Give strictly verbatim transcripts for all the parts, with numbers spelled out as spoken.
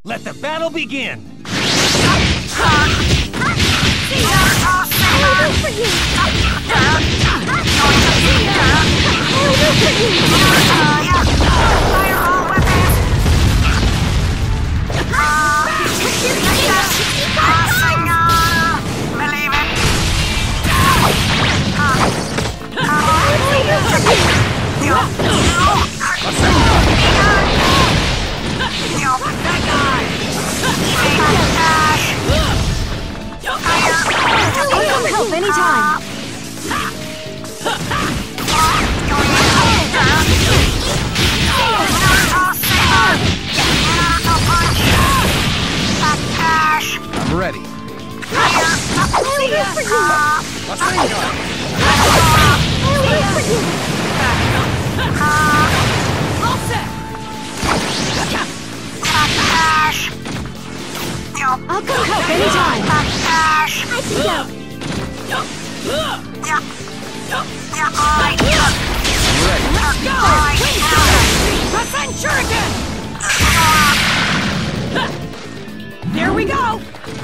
Let the battle begin! Help anytime. I'm ready. I'll come help anytime. I can go. Let's go! Percent shuriken! There we go!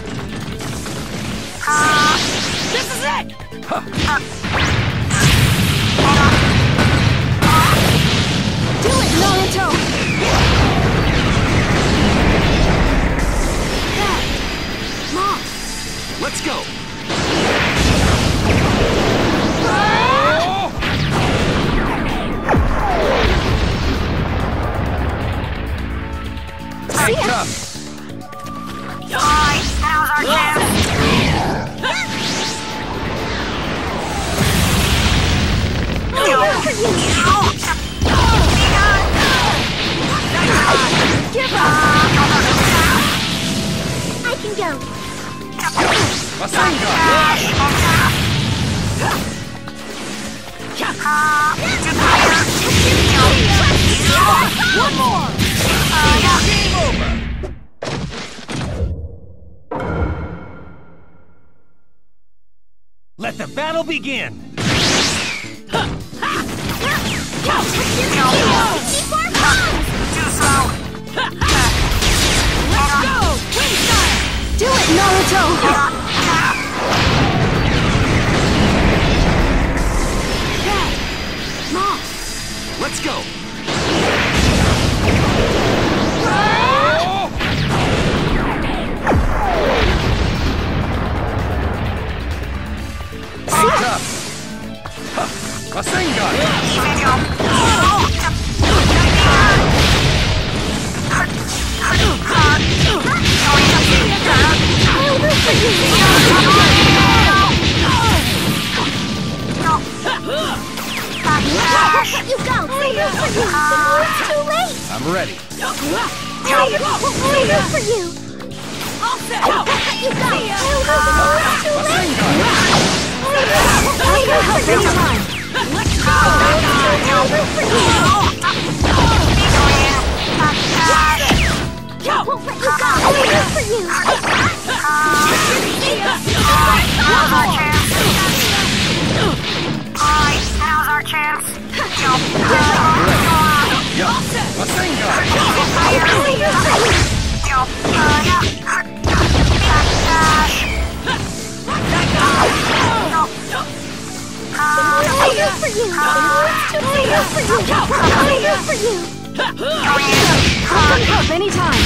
This is it! Do it, Naruto! Dad! Mom! Let's go! See ya! Now's our chance! Give up! I can go. One more! Game over! Let the battle begin! Let's go! Wing style! Do it, Naruto! Dad! Mom! Let's go! Stay tough! Rasengan! You go! It's too late! I'm ready. We'll wait for you! All set! You go! It's too late! Rasengan! I can help anytime! Let's go! We'll wait for you! Won't let you go! I'll wait for you! Now's our chance! Alright, now's our chance! All set! Rasengan! I'm here for you! I'm here for you! I'm here for you! I'll come help anytime!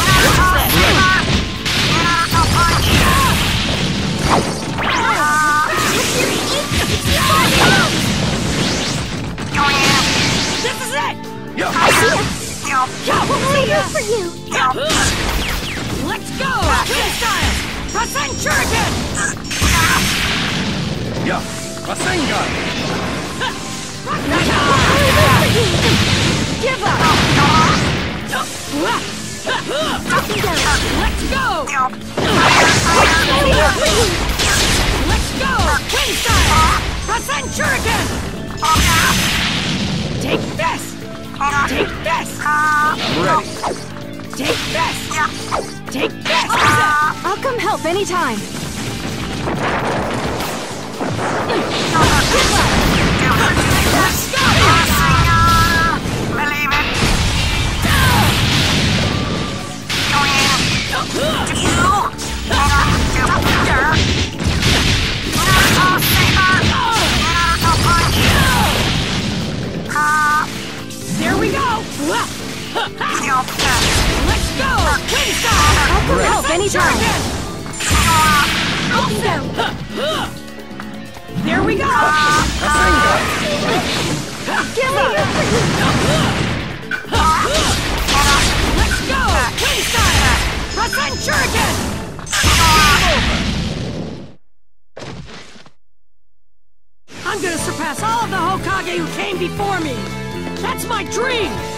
This is it! Yeah. I see ya! I'm here for you! Let's go! Twin style! Percent shuriken! Yeah. Rasengan! Give up! Let's go! Let's go! Twin style! Percent shuriken! Take this! Take this! I'm ready. Take this! Take this! I'll come help anytime! Let's go! Believe it. I'm ready. help anytime. Shuriken! Down. There we go! Rasengan! Get me here for you. Let's go! Twin style! Rasen Shuriken! I'm gonna surpass all of the Hokage who came before me! That's my dream!